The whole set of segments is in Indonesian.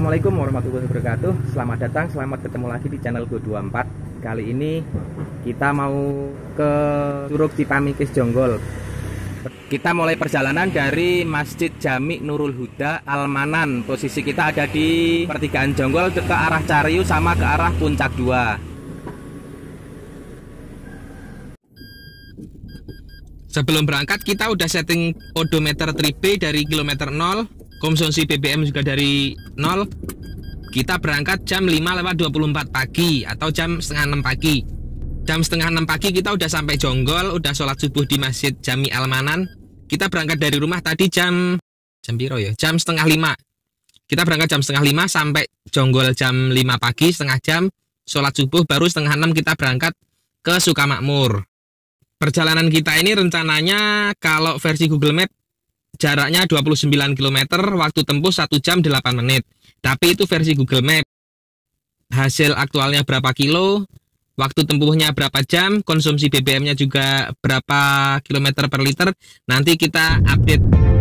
Assalamualaikum warahmatullahi wabarakatuh. Selamat datang, selamat ketemu lagi di channel Go24. Kali ini kita mau ke Curug Cipamikis Jonggol. Kita mulai perjalanan dari Masjid Jami Nurul Huda Almanan. Posisi kita ada di pertigaan Jonggol ke arah Cariu sama ke arah Puncak 2. Sebelum berangkat kita udah setting odometer trip dari kilometer 0. Konsumsi BBM juga dari 0. Kita berangkat jam 5:24 pagi atau jam setengah 6 pagi. Jam setengah 6 pagi kita udah sampai Jonggol, udah sholat subuh di Masjid Jami Almanan. Kita berangkat dari rumah tadi jam piro ya? Jam setengah 5. Kita berangkat jam setengah 5 sampai Jonggol jam 5 pagi, setengah jam sholat subuh, baru setengah 6 kita berangkat ke Sukamakmur. Perjalanan kita ini rencananya kalau versi Google Map jaraknya 29 km, waktu tempuh 1 jam 8 menit. Tapi itu versi Google Map. Hasil aktualnya berapa kilo, waktu tempuhnya berapa jam, konsumsi BBM-nya juga berapa kilometer per liter, nanti kita update.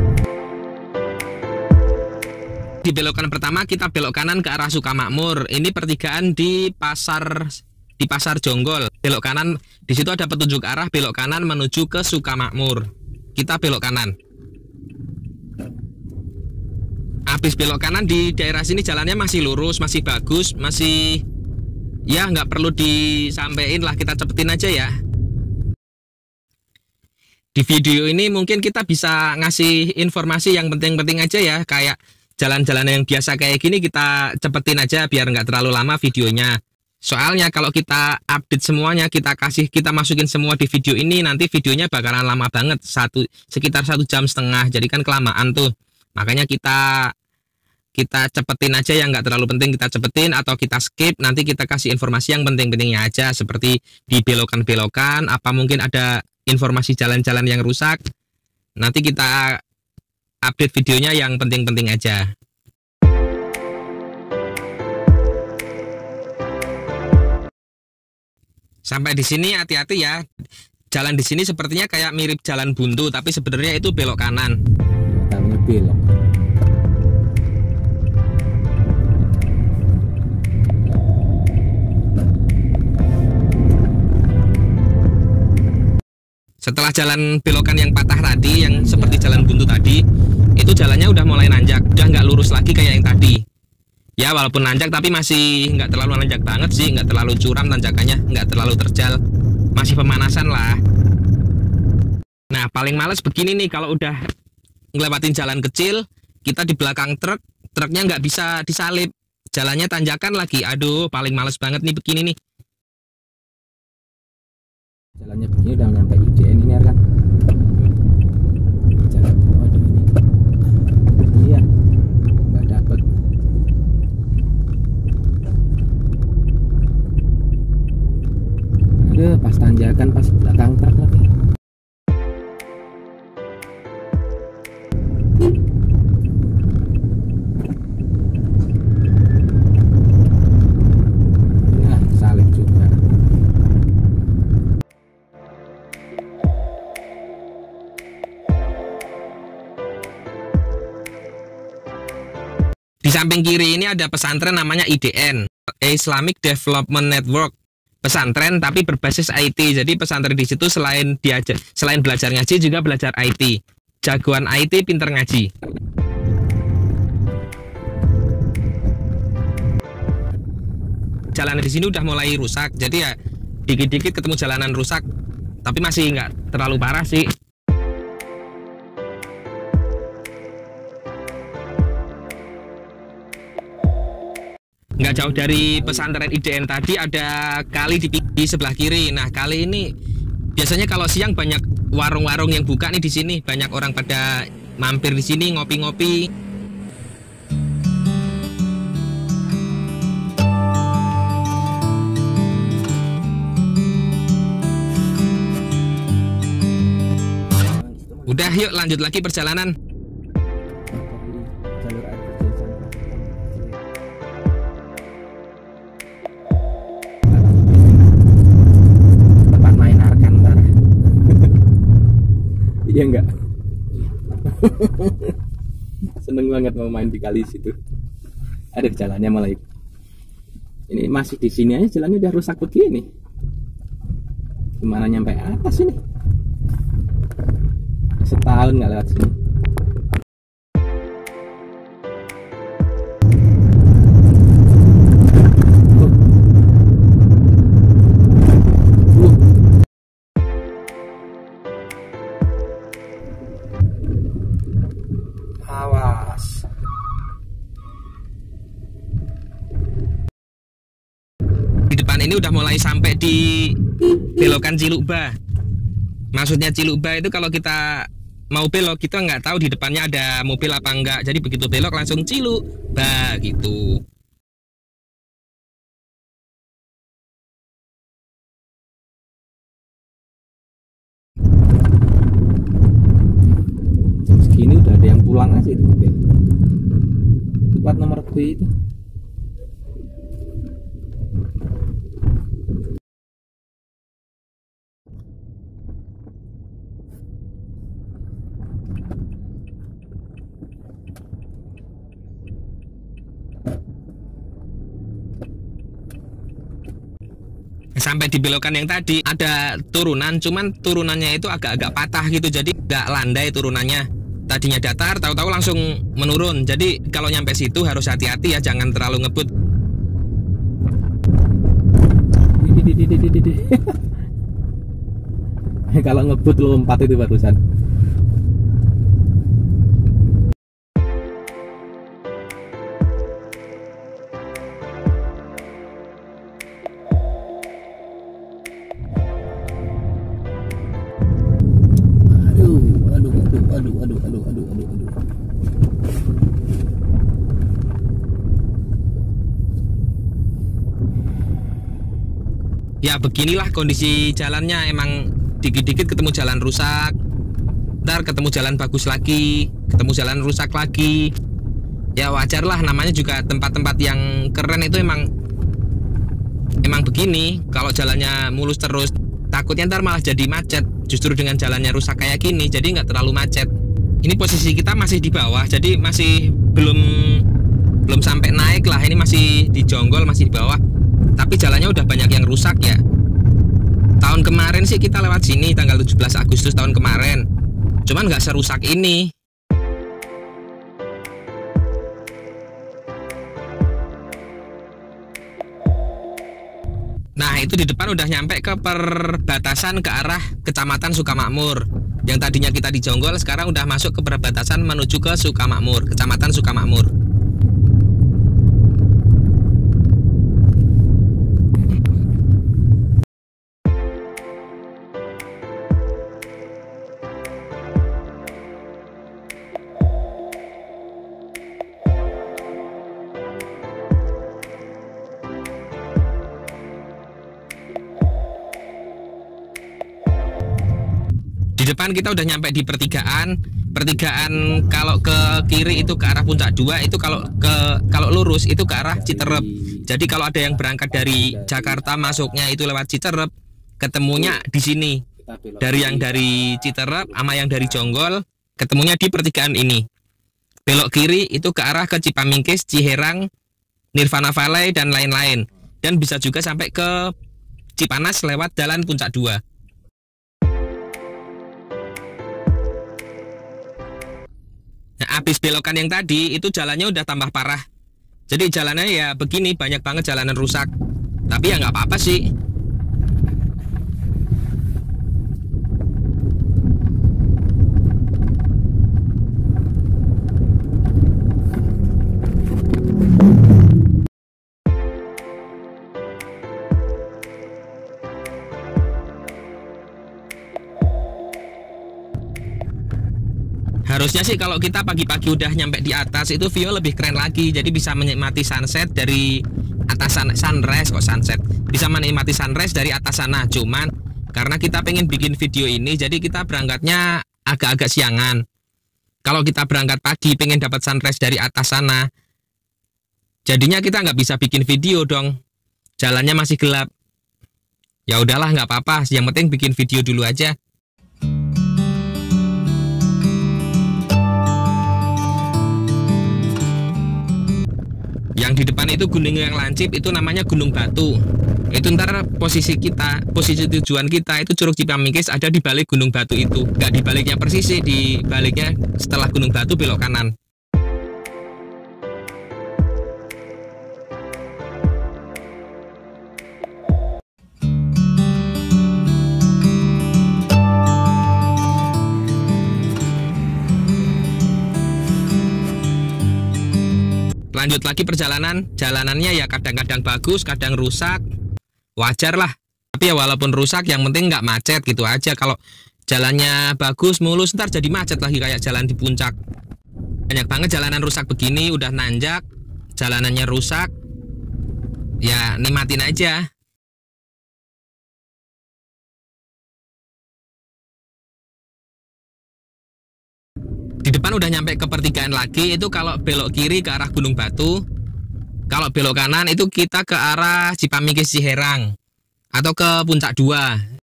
Di belokan pertama kita belok kanan ke arah Sukamakmur. Ini pertigaan di pasar Jonggol. Belok kanan, di situ ada petunjuk arah belok kanan menuju ke Sukamakmur. Kita belok kanan. Habis belok kanan di daerah sini jalannya masih lurus, masih bagus, masih ya nggak perlu disampein lah, kita cepetin aja ya. Di video ini mungkin kita bisa ngasih informasi yang penting-penting aja ya, kayak jalan-jalan yang biasa kayak gini kita cepetin aja biar nggak terlalu lama videonya. Soalnya kalau kita update semuanya, kita masukin semua di video ini, nanti videonya bakalan lama banget, sekitar 1,5 jam. Jadi kan kelamaan tuh. Makanya kita cepetin aja, yang nggak terlalu penting kita cepetin atau kita skip. Nanti kita kasih informasi yang penting-pentingnya aja, seperti di belokan-belokan, apa mungkin ada informasi jalan-jalan yang rusak. Nanti kita update videonya yang penting-penting aja. Sampai di sini hati-hati ya. Jalan di sini sepertinya kayak mirip jalan buntu, tapi sebenarnya itu belok kanan. Belok. Setelah jalan belokan yang patah tadi, yang seperti jalan buntu tadi, itu jalannya udah mulai nanjak, udah nggak lurus lagi kayak yang tadi. Ya walaupun nanjak tapi masih nggak terlalu nanjak banget sih, nggak terlalu curam tanjakannya, nggak terlalu terjal, masih pemanasan lah. Nah paling males begini nih, kalau udah ngelewatin jalan kecil, kita di belakang truknya nggak bisa disalip, jalannya tanjakan lagi, aduh paling males banget nih begini nih. Jalannya begini udah nyampe IDN ini kan. Jalan, waduh ini. Iya, nggak dapet. Aduh, pas tanjakan, pas belakang truk lagi. Nah, salib juga. Di samping kiri ini ada pesantren namanya IDN, Islamic Development Network. Pesantren tapi berbasis IT. Jadi pesantren di situ selain belajar ngaji juga belajar IT. Jagoan IT, pinter ngaji. Jalanan di sini udah mulai rusak. Jadi ya dikit-dikit ketemu jalanan rusak. Tapi masih nggak terlalu parah sih. Nggak jauh dari pesantren IDN tadi ada kali di sebelah kiri. Nah kali ini biasanya kalau siang banyak warung-warung yang buka nih di sini, banyak orang pada mampir di sini ngopi-ngopi. Udah yuk lanjut lagi perjalanan. Iya enggak? Seneng banget mau main di kali situ. Aduh, jalannya mulai ini masih di sini aja jalannya udah rusak begini. Gimana nyampe atas ini? Setahun nggak lewat sini. Awas. Di depan ini udah mulai sampai di belokan Cilukba. Maksudnya Cilukba itu kalau kita mau belok kita nggak tahu di depannya ada mobil apa enggak. Jadi begitu belok langsung Cilukba gitu. Segini udah ada yang pulang aja itu mobil. Plat nomor B itu. Sampai di belokan yang tadi ada turunan, cuman turunannya itu agak-agak patah gitu, jadi nggak landai turunannya. Tadinya datar, tahu-tahu langsung menurun. Jadi kalau nyampe situ harus hati-hati ya, jangan terlalu ngebut. Kalau ngebut lompat itu barusan. Aduh. Ya beginilah kondisi jalannya, emang dikit-dikit ketemu jalan rusak, ntar ketemu jalan bagus lagi, ketemu jalan rusak lagi. Ya wajar lah, namanya juga tempat-tempat yang keren itu emang begini. Kalau jalannya mulus terus, takutnya ntar malah jadi macet. Justru dengan jalannya rusak kayak gini, jadi nggak terlalu macet. Ini posisi kita masih di bawah, jadi masih belum sampai naik lah. Ini masih di jonggol, masih di bawah. Tapi jalannya udah banyak yang rusak ya. Tahun kemarin sih kita lewat sini tanggal 17 Agustus tahun kemarin. Cuman nggak serusak ini. Nah itu di depan udah nyampe ke perbatasan ke arah Kecamatan Sukamakmur. Yang tadinya kita di Jonggol sekarang udah masuk ke perbatasan menuju ke Sukamakmur, Kecamatan Sukamakmur. Di depan kita udah nyampe di pertigaan kalau ke kiri itu ke arah Puncak 2, itu kalau lurus itu ke arah Citerep. Jadi kalau ada yang berangkat dari Jakarta masuknya itu lewat Citerep, ketemunya di sini. Dari Citerep sama yang dari Jonggol ketemunya di pertigaan ini. Belok kiri itu ke arah ke Cipamingkis, Ciherang, Nirvana Valley dan lain-lain. Dan bisa juga sampai ke Cipanas lewat jalan Puncak 2. Nah, habis belokan yang tadi itu jalannya udah tambah parah. Jadi jalannya ya begini, banyak banget jalanan rusak. Tapi ya nggak apa-apa sih. Harusnya sih kalau kita pagi-pagi udah nyampe di atas itu view lebih keren lagi. Jadi bisa menikmati sunset dari atas sana, sunrise kok sunset. Bisa menikmati sunrise dari atas sana. Cuman karena kita pengen bikin video ini, jadi kita berangkatnya agak-agak siangan. Kalau kita berangkat pagi pengen dapat sunrise dari atas sana, jadinya kita nggak bisa bikin video dong. Jalannya masih gelap. Ya udahlah, nggak apa-apa. Yang penting bikin video dulu aja. Yang di depan itu gunung yang lancip, itu namanya Gunung Batu. Itu ntar posisi tujuan kita itu Curug Cipamikis ada di balik Gunung Batu itu. Nggak di baliknya persis sih, di baliknya setelah Gunung Batu belok kanan. Lanjut lagi perjalanan, jalanannya ya kadang-kadang bagus, kadang rusak, wajar lah. Tapi ya walaupun rusak, yang penting nggak macet gitu aja. Kalau jalannya bagus, mulus, ntar jadi macet lagi kayak jalan di puncak. Banyak banget jalanan rusak begini, udah nanjak, jalanannya rusak, ya nikmatin aja. Di depan udah nyampe ke pertigaan lagi, itu kalau belok kiri ke arah Gunung Batu. Kalau belok kanan itu kita ke arah Cipamikis Ciherang atau ke Puncak 2.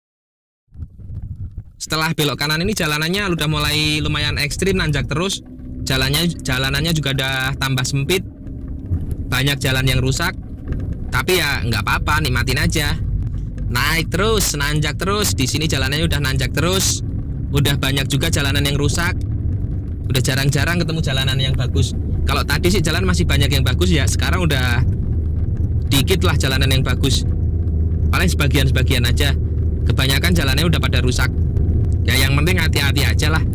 Setelah belok kanan ini jalanannya udah mulai lumayan ekstrim, nanjak terus. Jalanannya juga udah tambah sempit. Banyak jalan yang rusak. Tapi ya nggak apa-apa, nikmatin aja. Naik terus, nanjak terus. Di sini jalanannya udah nanjak terus. Udah banyak juga jalanan yang rusak. Udah jarang-jarang ketemu jalanan yang bagus. Kalau tadi sih jalan masih banyak yang bagus ya, sekarang udah dikit lah jalanan yang bagus. Paling sebagian-sebagian aja. Kebanyakan jalannya udah pada rusak. Ya yang penting hati-hati aja lah.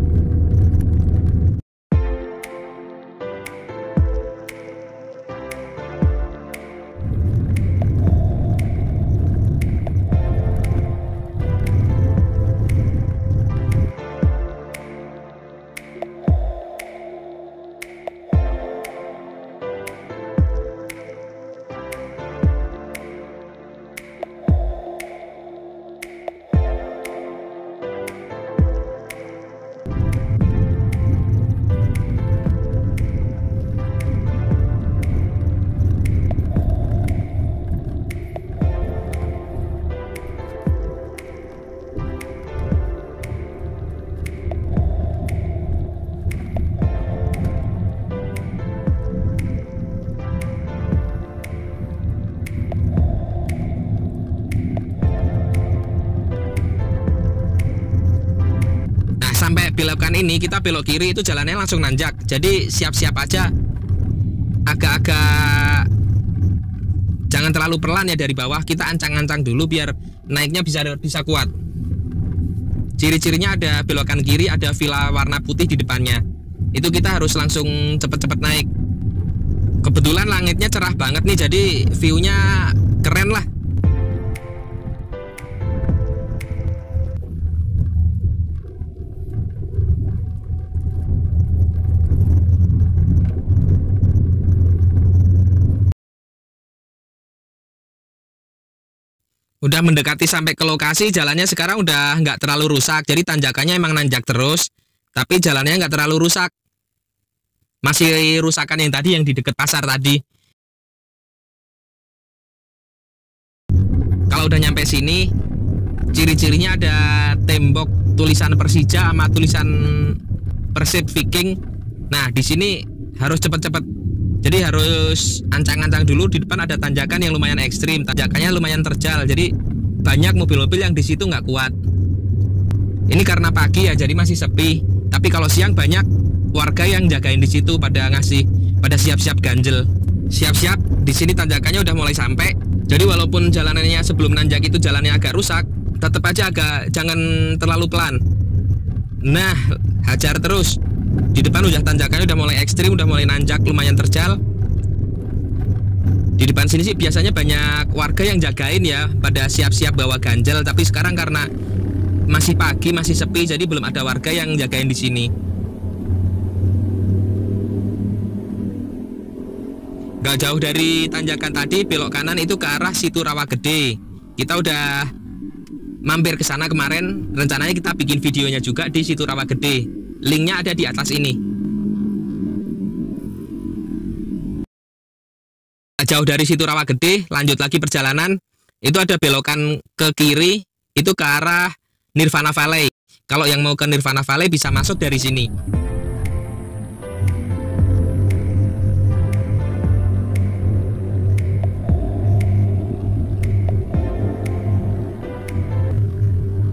Sampai belokan ini kita belok kiri itu jalannya langsung nanjak. Jadi siap-siap aja. Agak-agak jangan terlalu pelan ya dari bawah. Kita ancang-ancang dulu biar naiknya bisa kuat. Ciri-cirinya ada belokan kiri, ada villa warna putih di depannya. Itu kita harus langsung cepet-cepet naik. Kebetulan langitnya cerah banget nih, jadi view-nya keren lah. Udah mendekati sampai ke lokasi, jalannya sekarang udah nggak terlalu rusak. Jadi tanjakannya emang nanjak terus, tapi jalannya nggak terlalu rusak. Masih rusakan yang tadi, yang di deket pasar tadi. Kalau udah nyampe sini, ciri-cirinya ada tembok tulisan Persija sama tulisan Persib Viking. Nah, di sini harus cepet-cepet. Jadi harus ancang-ancang dulu. Di depan ada tanjakan yang lumayan ekstrim, tanjakannya lumayan terjal. Jadi banyak mobil-mobil yang di situ nggak kuat. Ini karena pagi ya, jadi masih sepi. Tapi kalau siang banyak warga yang jagain di situ, pada siap-siap ganjel. Siap-siap. Di sini tanjakannya udah mulai sampai. Jadi walaupun jalanannya sebelum nanjak itu jalannya agak rusak, tetap aja jangan terlalu pelan. Nah, hajar terus. Di depan udah tanjakannya udah mulai ekstrim, udah mulai nanjak, lumayan terjal. Di depan sini sih biasanya banyak warga yang jagain ya, pada siap-siap bawa ganjel. Tapi sekarang karena masih pagi, masih sepi, jadi belum ada warga yang jagain di sini. Gak jauh dari tanjakan tadi, belok kanan itu ke arah Situ Rawa Gede. Kita udah mampir ke sana kemarin. Rencananya kita bikin videonya juga di Situ Rawa Gede. Linknya ada di atas ini. Jauh dari Situ Rawa Gede, lanjut lagi perjalanan. Itu ada belokan ke kiri, itu ke arah Nirvana Valley. Kalau yang mau ke Nirvana Valley bisa masuk dari sini.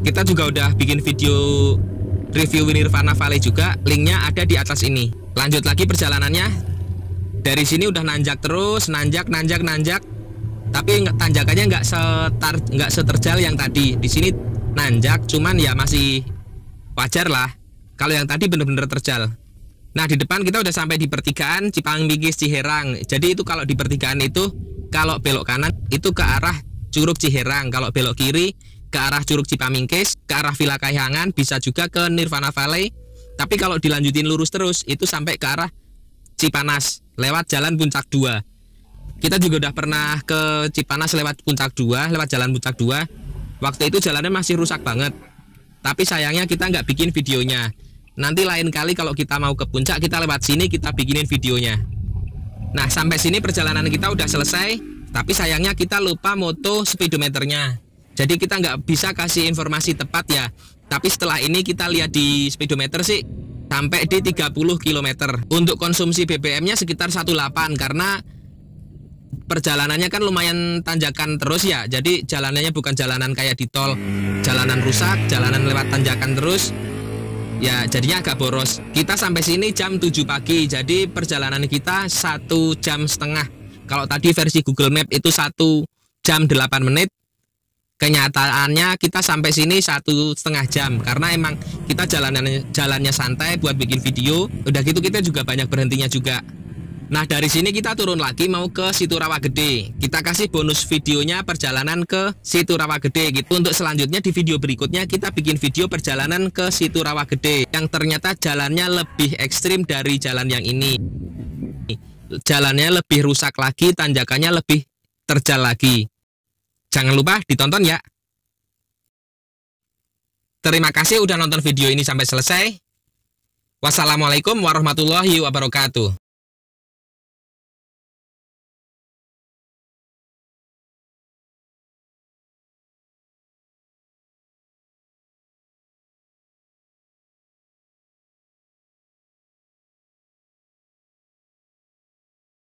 Kita juga udah bikin video review Nirvana Valley juga, linknya ada di atas ini. Lanjut lagi perjalanannya. Dari sini udah nanjak terus, nanjak, tapi tanjakannya nggak seterjal yang tadi. Di sini nanjak, cuman ya masih wajar lah. Kalau yang tadi bener-bener terjal. Nah, di depan kita udah sampai di pertigaan Cipanggis Ciherang. Jadi itu kalau di pertigaan itu, kalau belok kanan itu ke arah Curug Ciherang, kalau belok kiri ke arah Curug Cipamingkis, ke arah Villa Kahyangan, bisa juga ke Nirvana Valley. Tapi kalau dilanjutin lurus terus itu sampai ke arah Cipanas lewat Jalan Puncak 2. Kita juga udah pernah ke Cipanas lewat Puncak 2, lewat Jalan Puncak 2. Waktu itu jalannya masih rusak banget. Tapi sayangnya kita nggak bikin videonya. Nanti lain kali kalau kita mau ke puncak, kita lewat sini, kita bikinin videonya. Nah, sampai sini perjalanan kita udah selesai. Tapi sayangnya kita lupa moto speedometernya. Jadi kita nggak bisa kasih informasi tepat ya. Tapi setelah ini kita lihat di speedometer sih sampai di 30 km. Untuk konsumsi BBM-nya sekitar 1,8 karena perjalanannya kan lumayan tanjakan terus ya. Jadi jalanannya bukan jalanan kayak di tol, jalanan rusak, jalanan lewat tanjakan terus. Ya jadinya agak boros. Kita sampai sini jam 7 pagi. Jadi perjalanan kita 1,5 jam. Kalau tadi versi Google Map itu 1 jam 8 menit. Kenyataannya kita sampai sini 1,5 jam. Karena emang kita jalannya santai buat bikin video. Udah gitu kita juga banyak berhentinya juga. Nah, dari sini kita turun lagi mau ke Situ Rawa Gede. Kita kasih bonus videonya perjalanan ke Situ Rawa Gede gitu. Untuk selanjutnya di video berikutnya kita bikin video perjalanan ke Situ Rawa Gede yang ternyata jalannya lebih ekstrim dari jalan yang ini. Jalannya lebih rusak lagi, tanjakannya lebih terjal lagi. Jangan lupa ditonton ya. Terima kasih udah nonton video ini sampai selesai. Wassalamualaikum warahmatullahi wabarakatuh.